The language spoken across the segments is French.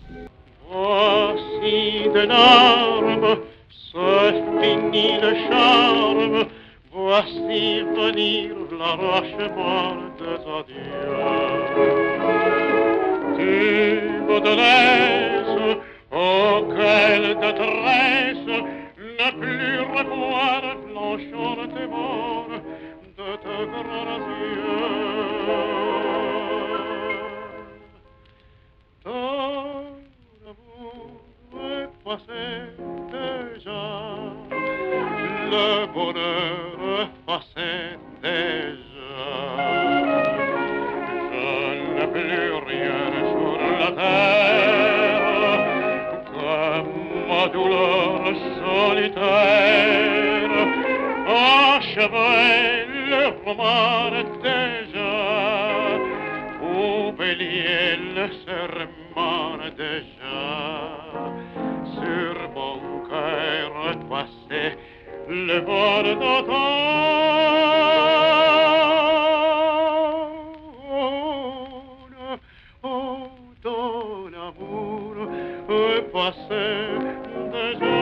Voici des larmes, c'est fini le charme, voici venir l'arrachement des adieux. Tu me délaisses, oh quelle détresse, ne plus revoir blancheur tes bords de tes grands yeux. Ton amour est passé déjà, le bonheur est passé déjà. Je n'ai plus rien sur la terre que ma douleur solitaire. Achevé le roman déjà, oublié le serment déjà. Sur mon cœur est passé le bord d'automne. Oh, ton amour est passé déjà.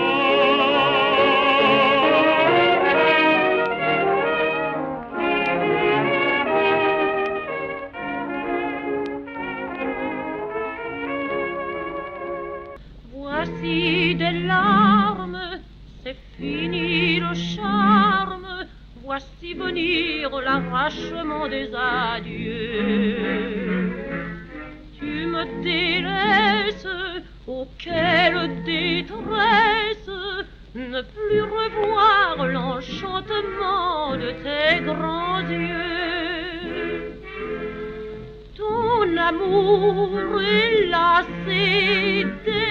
Voici des larmes, c'est fini le charme, voici venir l'arrachement des adieux. Tu me délaisses, oh quelle détresse, ne plus revoir l'enchantement de tes grands yeux. Ton amour est lassé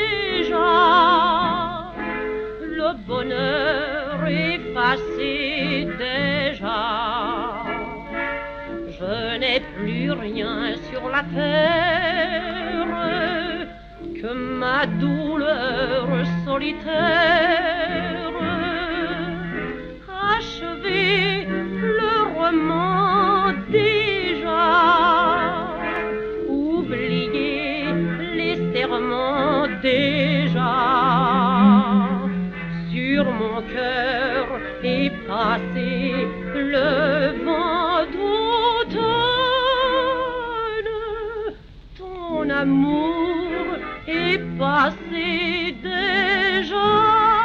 déjà, le bonheur effacé déjà. Je n'ai plus rien sur la terre que ma douleur solitaire. Achevé le roman déjà, oublié les serments déjà. Sur mon cœur est passé le vent d'automne. Ton amour est passé déjà.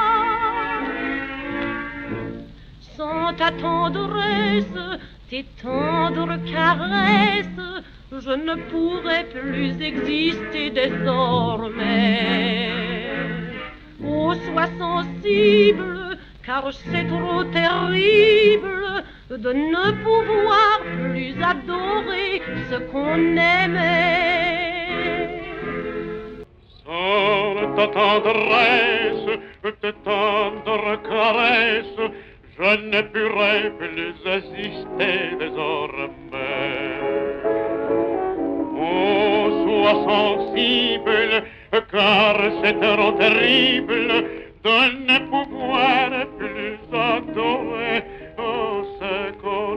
Sans ta tendresse, tes tendres caresses, je ne pourrais plus exister désormais. Oh, sois sensible, car c'est trop terrible de ne pouvoir plus adorer ce qu'on aimait. Sans ta tendresse, tes tendres caresses, je ne pourrais plus exister désormais. Oh, sois sensible, car c'est trop terrible de ne pouvoir plus adorer ce qu'on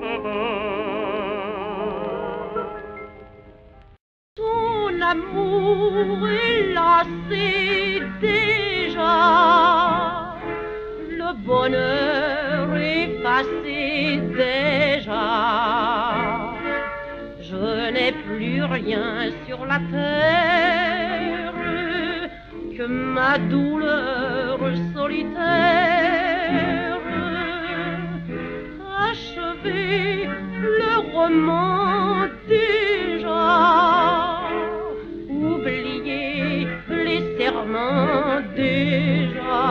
aime. Ton amour est lassé déjà, le bonheur effacé déjà. Je n'ai plus rien sur la terre que ma douleur solitaire. Achevé le roman déjà, oublié les serments déjà.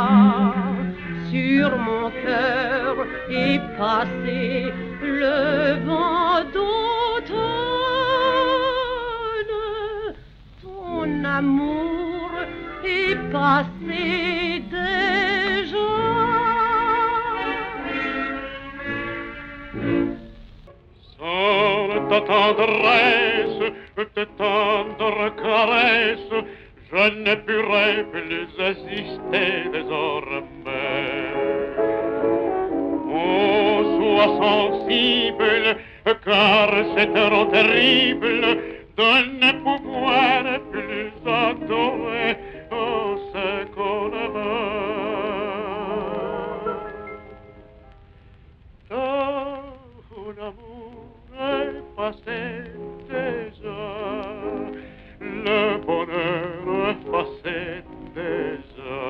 Sur mon cœur est passé le vent d'automne. Ton amour est passé déjà. Sans ta tendresse, tes tendres caresses, je ne pourrais plus exister désormais. Oh, sois sensible, car c'est trop terrible de ne pouvoir plus adorer, oh, c'est qu'on ton amour est passé déjà, le bonheur est passé déjà.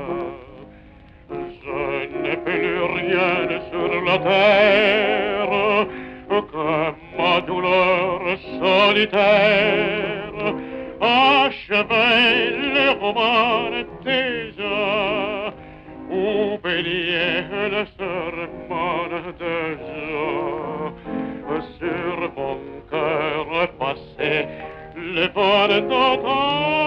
Je n'ai plus rien sur la terre que ma douleur solitaire. Achevez les romans déjà, oubliez le serment déjà. Sur mon cœur passé les bonnes d'antan.